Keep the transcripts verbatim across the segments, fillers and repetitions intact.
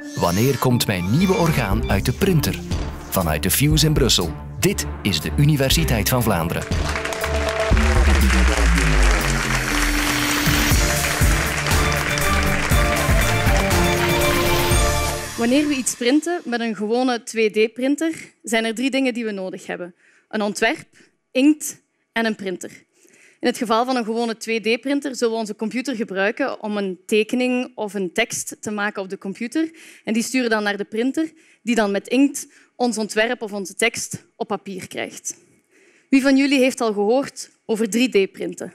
Wanneer komt mijn nieuwe orgaan uit de printer? Vanuit de Fuse in Brussel. Dit is de Universiteit van Vlaanderen. Wanneer we iets printen met een gewone twee D-printer, zijn er drie dingen die we nodig hebben. Een ontwerp, inkt en een printer. In het geval van een gewone twee D-printer zullen we onze computer gebruiken om een tekening of een tekst te maken op de computer. En die sturen dan naar de printer, die dan met inkt ons ontwerp of onze tekst op papier krijgt. Wie van jullie heeft al gehoord over drie D-printen?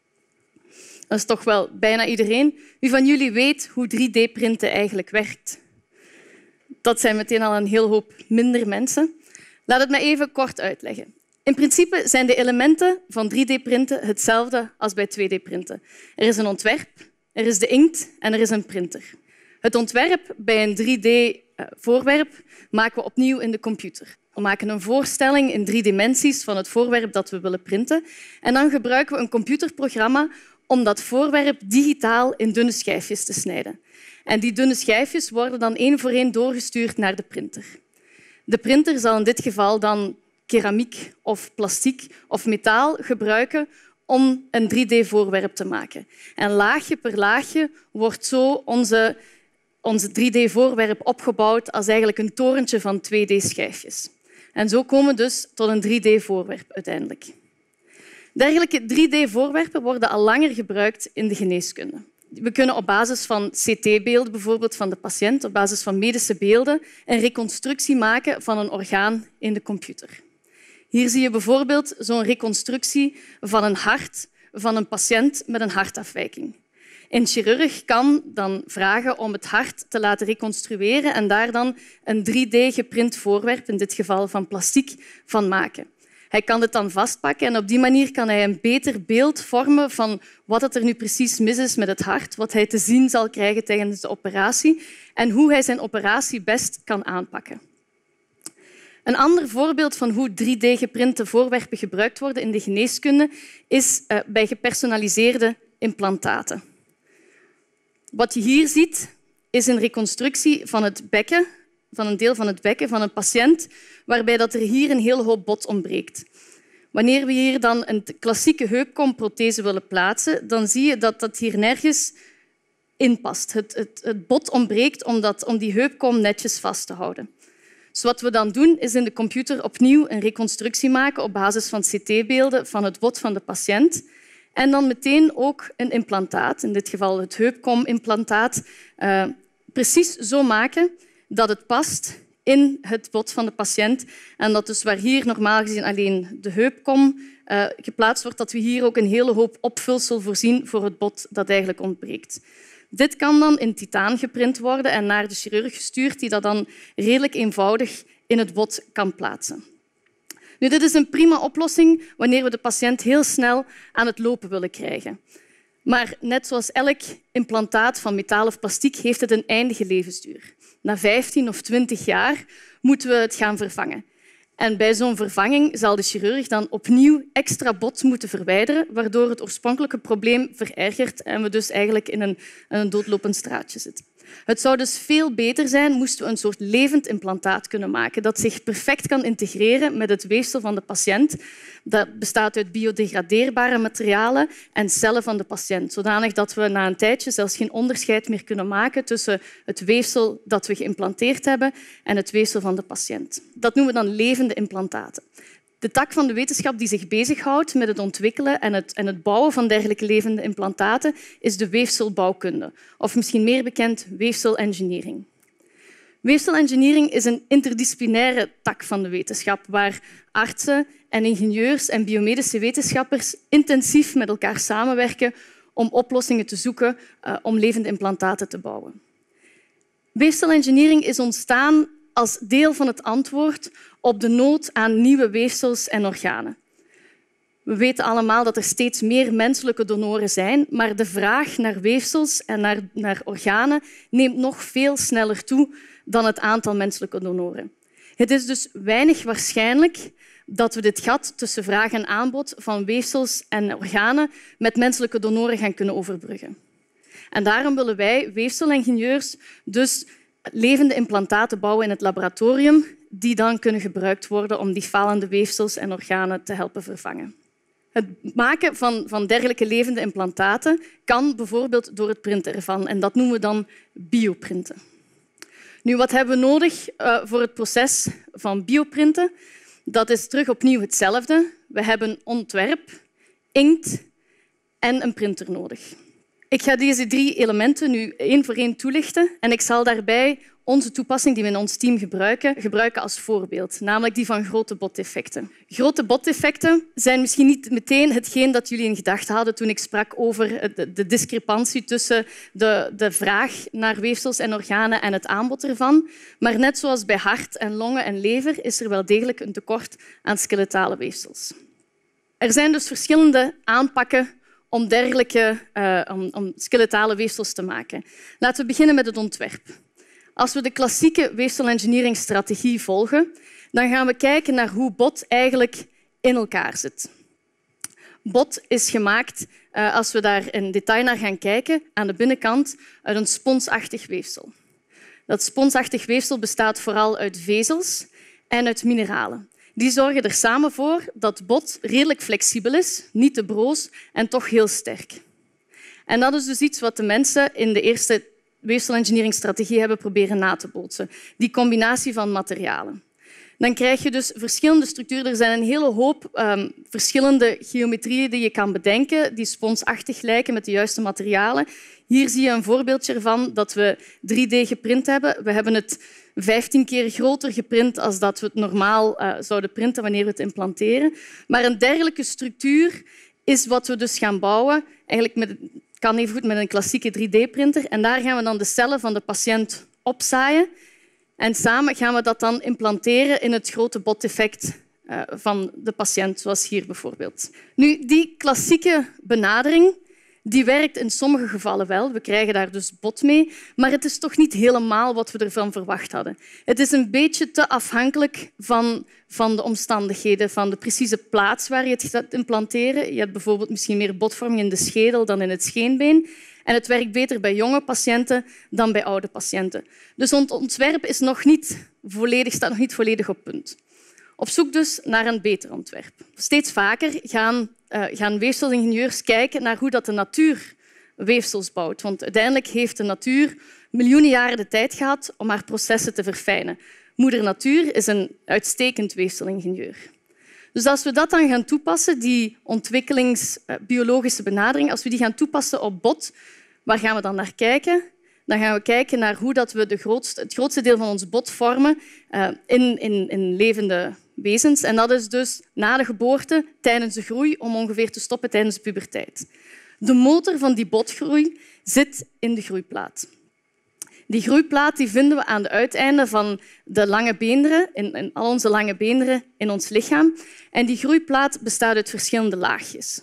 Dat is toch wel bijna iedereen. Wie van jullie weet hoe drie D-printen eigenlijk werkt? Dat zijn meteen al een heel hoop minder mensen. Laat het me even kort uitleggen. In principe zijn de elementen van drie D-printen hetzelfde als bij twee D-printen. Er is een ontwerp, er is de inkt en er is een printer. Het ontwerp bij een drie D-voorwerp maken we opnieuw in de computer. We maken een voorstelling in drie dimensies van het voorwerp dat we willen printen. En dan gebruiken we een computerprogramma om dat voorwerp digitaal in dunne schijfjes te snijden. En die dunne schijfjes worden dan één voor één doorgestuurd naar de printer. De printer zal in dit geval dan keramiek of plastic of metaal gebruiken om een drie D-voorwerp te maken. En laagje per laagje wordt zo onze, onze drie D-voorwerp opgebouwd als eigenlijk een torentje van twee D-schijfjes. En zo komen we dus tot een drie D-voorwerp uiteindelijk. Dergelijke drie D-voorwerpen worden al langer gebruikt in de geneeskunde. We kunnen op basis van C T-beelden bijvoorbeeld van de patiënt, op basis van medische beelden, een reconstructie maken van een orgaan in de computer. Hier zie je bijvoorbeeld zo'n reconstructie van een hart van een patiënt met een hartafwijking. Een chirurg kan dan vragen om het hart te laten reconstrueren en daar dan een drie D geprint voorwerp, in dit geval van plastic, van maken. Hij kan het dan vastpakken en op die manier kan hij een beter beeld vormen van wat er nu precies mis is met het hart, wat hij te zien zal krijgen tijdens de operatie en hoe hij zijn operatie best kan aanpakken. Een ander voorbeeld van hoe drie D geprinte voorwerpen gebruikt worden in de geneeskunde is bij gepersonaliseerde implantaten. Wat je hier ziet is een reconstructie van het bekken, van een deel van het bekken van een patiënt, waarbij dat er hier een heel hoop bot ontbreekt. Wanneer we hier dan een klassieke heupkomprothese willen plaatsen, dan zie je dat dat hier nergens in past. Het, het, het bot ontbreekt om, dat, om die heupkom netjes vast te houden. Dus wat we dan doen, is in de computer opnieuw een reconstructie maken op basis van C T-beelden van het bot van de patiënt. En dan meteen ook een implantaat, in dit geval het heupkomimplantaat, uh, precies zo maken dat het past in het bot van de patiënt. En dat dus waar hier normaal gezien alleen de heupkom uh, geplaatst wordt, dat we hier ook een hele hoop opvulsel voorzien voor het bot dat eigenlijk ontbreekt. Dit kan dan in titaan geprint worden en naar de chirurg gestuurd, die dat dan redelijk eenvoudig in het bot kan plaatsen. Nu, dit is een prima oplossing wanneer we de patiënt heel snel aan het lopen willen krijgen. Maar net zoals elk implantaat van metaal of plastic heeft het een eindige levensduur. Na vijftien of twintig jaar moeten we het gaan vervangen. En bij zo'n vervanging zal de chirurg dan opnieuw extra bot moeten verwijderen, waardoor het oorspronkelijke probleem verergert en we dus eigenlijk in een, een doodlopend straatje zitten. Het zou dus veel beter zijn moesten we een soort levend implantaat kunnen maken dat zich perfect kan integreren met het weefsel van de patiënt. Dat bestaat uit biodegradeerbare materialen en cellen van de patiënt, zodanig dat we na een tijdje zelfs geen onderscheid meer kunnen maken tussen het weefsel dat we geïmplanteerd hebben en het weefsel van de patiënt. Dat noemen we dan levende implantaten. De tak van de wetenschap die zich bezighoudt met het ontwikkelen en het, en het bouwen van dergelijke levende implantaten is de weefselbouwkunde, of misschien meer bekend weefselengineering. Weefselengineering is een interdisciplinaire tak van de wetenschap waar artsen en ingenieurs en biomedische wetenschappers intensief met elkaar samenwerken om oplossingen te zoeken uh, om levende implantaten te bouwen. Weefselengineering is ontstaan als deel van het antwoord op de nood aan nieuwe weefsels en organen. We weten allemaal dat er steeds meer menselijke donoren zijn, maar de vraag naar weefsels en naar, naar organen neemt nog veel sneller toe dan het aantal menselijke donoren. Het is dus weinig waarschijnlijk dat we dit gat tussen vraag en aanbod van weefsels en organen met menselijke donoren gaan kunnen overbruggen. En daarom willen wij weefselingenieurs dus levende implantaten bouwen in het laboratorium die dan kunnen gebruikt worden om die falende weefsels en organen te helpen vervangen. Het maken van, van dergelijke levende implantaten kan bijvoorbeeld door het printen ervan. En dat noemen we dan bioprinten. Nu, wat hebben we nodig uh, voor het proces van bioprinten? Dat is terug opnieuw hetzelfde. We hebben ontwerp, inkt en een printer nodig. Ik ga deze drie elementen nu één voor één toelichten en ik zal daarbij onze toepassing die we in ons team gebruiken, gebruiken als voorbeeld, namelijk die van grote botdefecten. Grote botdefecten zijn misschien niet meteen hetgeen dat jullie in gedachten hadden toen ik sprak over de discrepantie tussen de, de vraag naar weefsels en organen en het aanbod ervan. Maar net zoals bij hart en longen en lever is er wel degelijk een tekort aan skeletale weefsels. Er zijn dus verschillende aanpakken om dergelijke uh, om, om skeletale weefsels te maken. Laten we beginnen met het ontwerp. Als we de klassieke weefselengineeringstrategie volgen, dan gaan we kijken naar hoe bot eigenlijk in elkaar zit. Bot is gemaakt, uh, als we daar in detail naar gaan kijken, aan de binnenkant uit een sponsachtig weefsel. Dat sponsachtig weefsel bestaat vooral uit vezels en uit mineralen. Die zorgen er samen voor dat bot redelijk flexibel is, niet te broos en toch heel sterk. En dat is dus iets wat de mensen in de eerste weefselengineeringstrategie hebben proberen na te bootsen. Die combinatie van materialen. Dan krijg je dus verschillende structuren. Er zijn een hele hoop um, verschillende geometrieën die je kan bedenken, die sponsachtig lijken met de juiste materialen. Hier zie je een voorbeeldje ervan dat we drie D geprint hebben. We hebben het vijftien keer groter geprint dan dat we het normaal uh, zouden printen wanneer we het implanteren. Maar een dergelijke structuur is wat we dus gaan bouwen. Eigenlijk met, kan evengoed met een klassieke drie D printer. En daar gaan we dan de cellen van de patiënt opzaaien. En samen gaan we dat dan implanteren in het grote botdefect uh, van de patiënt, zoals hier bijvoorbeeld. Nu, die klassieke benadering die werkt in sommige gevallen wel. We krijgen daar dus bot mee, maar het is toch niet helemaal wat we ervan verwacht hadden. Het is een beetje te afhankelijk van, van de omstandigheden, van de precieze plaats waar je het gaat implanteren. Je hebt bijvoorbeeld misschien meer botvorming in de schedel dan in het scheenbeen. En het werkt beter bij jonge patiënten dan bij oude patiënten. Dus ons ontwerp is nog niet volledig, staat nog niet volledig op punt. Op zoek dus naar een beter ontwerp. Steeds vaker gaan, uh, gaan weefselingenieurs kijken naar hoe dat de natuur weefsels bouwt. Want uiteindelijk heeft de natuur miljoenen jaren de tijd gehad om haar processen te verfijnen. Moeder Natuur is een uitstekend weefselingenieur. Dus als we dat dan gaan toepassen, die ontwikkelingsbiologische benadering, als we die gaan toepassen op bot, waar gaan we dan naar kijken? Dan gaan we kijken naar hoe dat we de grootste, het grootste deel van ons bot vormen uh, in, in, in levende wezens. En dat is dus na de geboorte, tijdens de groei, om ongeveer te stoppen tijdens de puberteit. De motor van die botgroei zit in de groeiplaat. Die groeiplaat die vinden we aan de uiteinden van de lange beenderen, in, in al onze lange beenderen in ons lichaam. En die groeiplaat bestaat uit verschillende laagjes.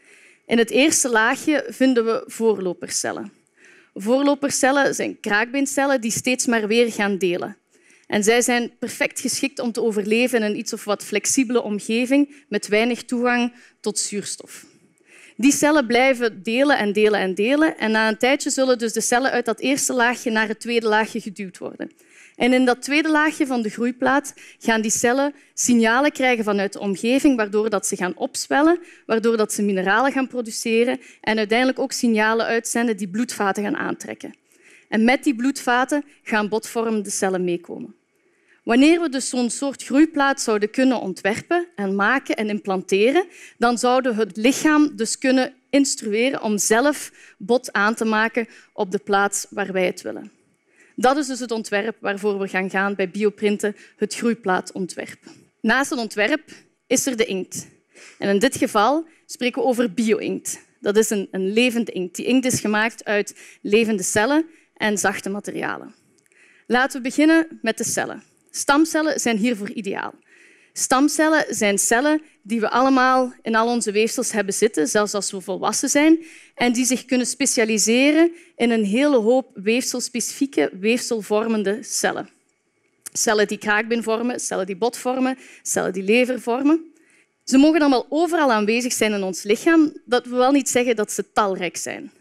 In het eerste laagje vinden we voorlopercellen. Voorlopercellen zijn kraakbeencellen die steeds maar weer gaan delen. En zij zijn perfect geschikt om te overleven in een iets of wat flexibele omgeving met weinig toegang tot zuurstof. Die cellen blijven delen en delen en delen. En na een tijdje zullen dus de cellen uit dat eerste laagje naar het tweede laagje geduwd worden. En in dat tweede laagje van de groeiplaat gaan die cellen signalen krijgen vanuit de omgeving, waardoor dat ze gaan opzwellen, waardoor dat ze mineralen gaan produceren en uiteindelijk ook signalen uitzenden die bloedvaten gaan aantrekken. En met die bloedvaten gaan botvormende cellen meekomen. Wanneer we dus zo'n soort groeiplaat zouden kunnen ontwerpen en maken en implanteren, dan zouden we het lichaam dus kunnen instrueren om zelf bot aan te maken op de plaats waar wij het willen. Dat is dus het ontwerp waarvoor we gaan gaan bij bioprinten, het groeiplaatontwerp. Naast het ontwerp is er de inkt. En in dit geval spreken we over bio-inkt. Dat is een, een levende inkt. Die inkt is gemaakt uit levende cellen en zachte materialen. Laten we beginnen met de cellen. Stamcellen zijn hiervoor ideaal. Stamcellen zijn cellen die we allemaal in al onze weefsels hebben zitten, zelfs als we volwassen zijn, en die zich kunnen specialiseren in een hele hoop weefselspecifieke, weefselvormende cellen. Cellen die kraakbeen vormen, cellen die bot vormen, cellen die lever vormen. Ze mogen allemaal overal aanwezig zijn in ons lichaam. Dat wil wel niet zeggen dat ze talrijk zijn.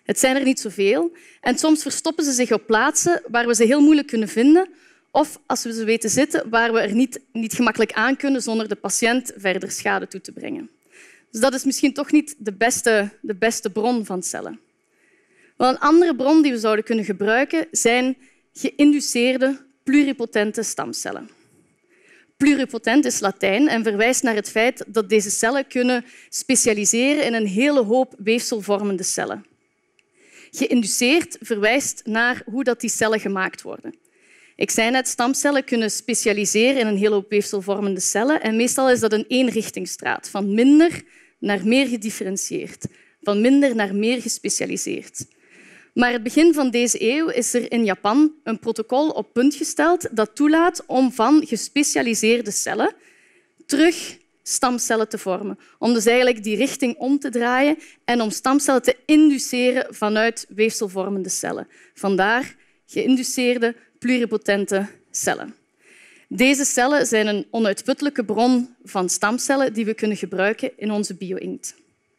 Het zijn er niet zoveel en soms verstoppen ze zich op plaatsen waar we ze heel moeilijk kunnen vinden of als we ze weten zitten waar we er niet, niet gemakkelijk aan kunnen zonder de patiënt verder schade toe te brengen. Dus dat is misschien toch niet de beste, de beste bron van cellen. Wel, een andere bron die we zouden kunnen gebruiken zijn geïnduceerde pluripotente stamcellen. Pluripotent is Latijn en verwijst naar het feit dat deze cellen kunnen specialiseren in een hele hoop weefselvormende cellen. Geïnduceerd verwijst naar hoe dat die cellen gemaakt worden. Ik zei net, stamcellen kunnen specialiseren in een hele hoop weefselvormende cellen en meestal is dat een eenrichtingsstraat, van minder naar meer gedifferentieerd, van minder naar meer gespecialiseerd. Maar het begin van deze eeuw is er in Japan een protocol op punt gesteld dat toelaat om van gespecialiseerde cellen terug stamcellen te vormen. Om dus eigenlijk die richting om te draaien en om stamcellen te induceren vanuit weefselvormende cellen. Vandaar geïnduceerde pluripotente cellen. Deze cellen zijn een onuitputtelijke bron van stamcellen die we kunnen gebruiken in onze bio-inkt.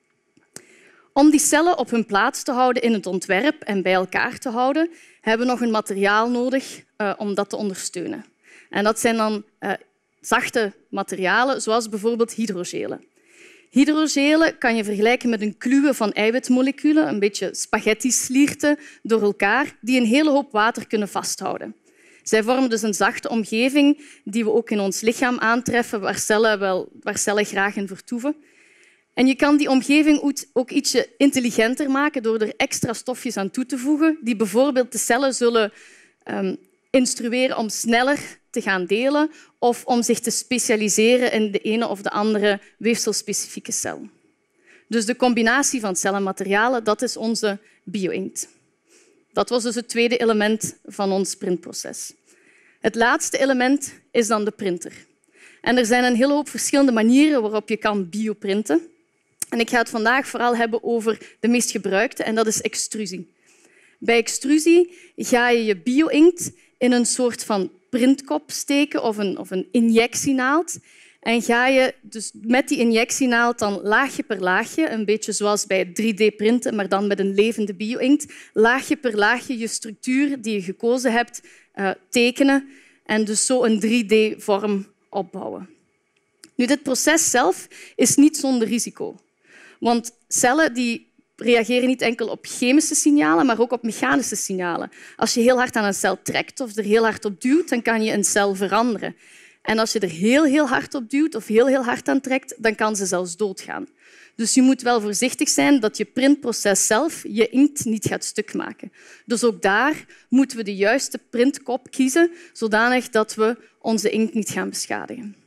Om die cellen op hun plaats te houden in het ontwerp en bij elkaar te houden, hebben we nog een materiaal nodig uh, om dat te ondersteunen. En dat zijn dan uh, zachte materialen, zoals bijvoorbeeld hydrogelen. Hydrogelen kan je vergelijken met een kluwe van eiwitmoleculen, een beetje spaghetti-slierten door elkaar, die een hele hoop water kunnen vasthouden. Zij vormen dus een zachte omgeving die we ook in ons lichaam aantreffen, waar cellen, wel, waar cellen graag in vertoeven. En je kan die omgeving ook ietsje intelligenter maken door er extra stofjes aan toe te voegen, die bijvoorbeeld de cellen zullen um, instrueren om sneller te gaan delen of om zich te specialiseren in de ene of de andere weefselspecifieke cel. Dus de combinatie van cellen en materialen, dat is onze bio-inkt. Dat was dus het tweede element van ons printproces. Het laatste element is dan de printer. En er zijn een hele hoop verschillende manieren waarop je kan bioprinten. En ik ga het vandaag vooral hebben over de meest gebruikte, en dat is extrusie. Bij extrusie ga je je bio-inkt in een soort van printkop steken of een, of een injectienaald. En ga je dus met die injectienaald dan laagje per laagje, een beetje zoals bij drie D-printen, maar dan met een levende bio-inkt, laagje per laagje je structuur die je gekozen hebt uh, tekenen en dus zo een drie D-vorm opbouwen. Nu, dit proces zelf is niet zonder risico. Want cellen die reageren niet enkel op chemische signalen, maar ook op mechanische signalen. Als je heel hard aan een cel trekt of er heel hard op duwt, dan kan je een cel veranderen. En als je er heel, heel hard op duwt of heel, heel hard aan trekt, dan kan ze zelfs doodgaan. Dus je moet wel voorzichtig zijn dat je printproces zelf je inkt niet gaat stuk maken. Dus ook daar moeten we de juiste printkop kiezen, zodanig dat we onze inkt niet gaan beschadigen.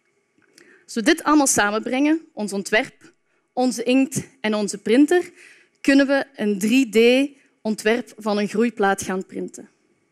Als we dit allemaal samenbrengen, ons ontwerp, onze inkt en onze printer, kunnen we een drie D-ontwerp van een groeiplaat gaan printen.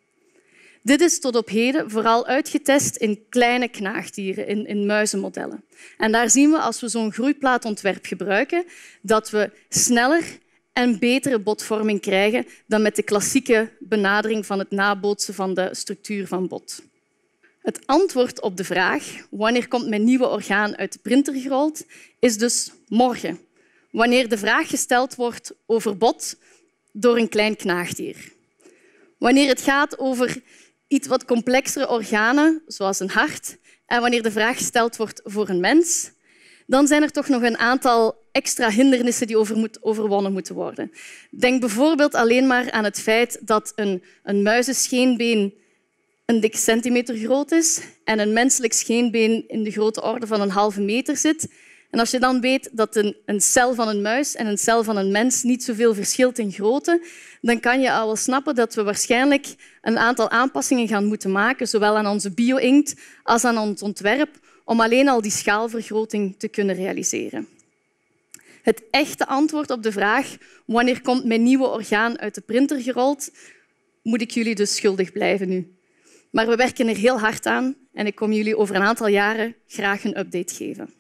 Dit is tot op heden vooral uitgetest in kleine knaagdieren, in, in muizenmodellen. En daar zien we, als we zo'n groeiplaatontwerp gebruiken, dat we sneller en betere botvorming krijgen dan met de klassieke benadering van het nabootsen van de structuur van bot. Het antwoord op de vraag wanneer komt mijn nieuwe orgaan uit de printer gerold, is dus morgen, wanneer de vraag gesteld wordt over bot door een klein knaagdier. Wanneer het gaat over iets wat complexere organen, zoals een hart, en wanneer de vraag gesteld wordt voor een mens, dan zijn er toch nog een aantal extra hindernissen die over moet, overwonnen moeten worden. Denk bijvoorbeeld alleen maar aan het feit dat een, een muizenscheenbeen een dik centimeter groot is en een menselijk scheenbeen in de grote orde van een halve meter zit. En als je dan weet dat een, een cel van een muis en een cel van een mens niet zoveel verschilt in grootte, dan kan je al wel snappen dat we waarschijnlijk een aantal aanpassingen gaan moeten maken, zowel aan onze bio-inkt als aan ons ontwerp, om alleen al die schaalvergroting te kunnen realiseren. Het echte antwoord op de vraag wanneer komt mijn nieuwe orgaan uit de printer gerold, moet ik jullie dus schuldig blijven nu. Maar we werken er heel hard aan en ik kom jullie over een aantal jaren graag een update geven.